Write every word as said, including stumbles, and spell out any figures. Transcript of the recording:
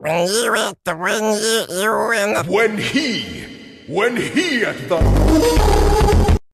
When you at the when you you in the When he, when he at the